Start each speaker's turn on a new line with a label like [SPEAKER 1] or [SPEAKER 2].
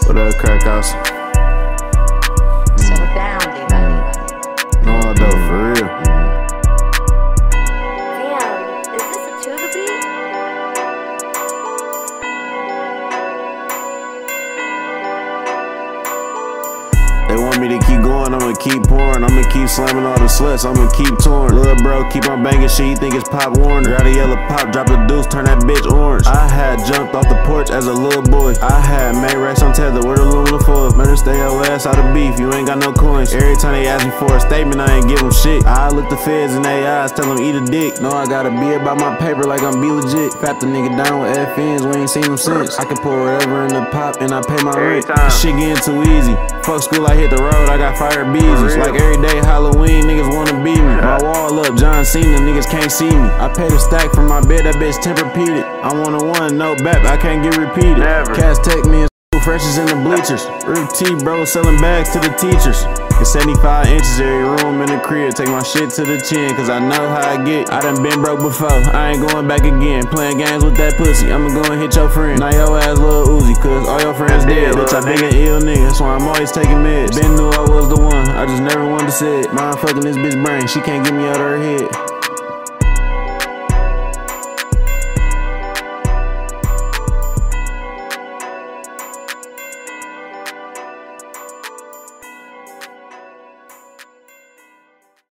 [SPEAKER 1] What up, crack house?
[SPEAKER 2] Settle down, Levi.
[SPEAKER 1] No, though, for real.
[SPEAKER 3] Damn, is this a tuba beat?
[SPEAKER 1] They want me to keep going, I'ma keep pouring. I'ma keep slamming all the sluts, I'ma keep touring. Lil' bro, keep on banging shit, you think it's Pop Warner. Got a yellow pop, drop the deuce, turn that bitch orange. I had jumped off the porch as a little boy. I had made racks on tether with aluminum foil. Better stay your ass out of beef, you ain't got no coins. Every time they ask me for a statement, I ain't give them shit. I look the feds in their eyes, tell them eat a dick. No, I gotta be about my paper like I'm be legit. Fat the nigga down with FNs, we ain't seen them since. I can pour whatever in the pop and I pay my rent. Shit getting too easy. Fuck school, I hit the road, I got fire beezus. Like every day Halloween, niggas wanna beat me. My wall up, John Cena, niggas can't see me. I paid a stack for my bed, that bitch Tempur-Pedic. I'm 1-on-1, no bap, I can't get repeated. Cats take me in school, freshes in the bleachers. Rip T, bro, selling bags to the teachers. It's 75 inches, every room in the crib. Take my shit to the chin, cause I know how I get. I done been broke before, I ain't going back again. Playing games with that pussy, I'ma go and hit your friend. Now your ass Lil Uzi, cause all your friends dead. Bitch, I been an ill nigga, that's why I'm always taking meds. Been knew I was the one, I just never wanted to say it. Mind fucking this bitch brain, she can't get me out of her head.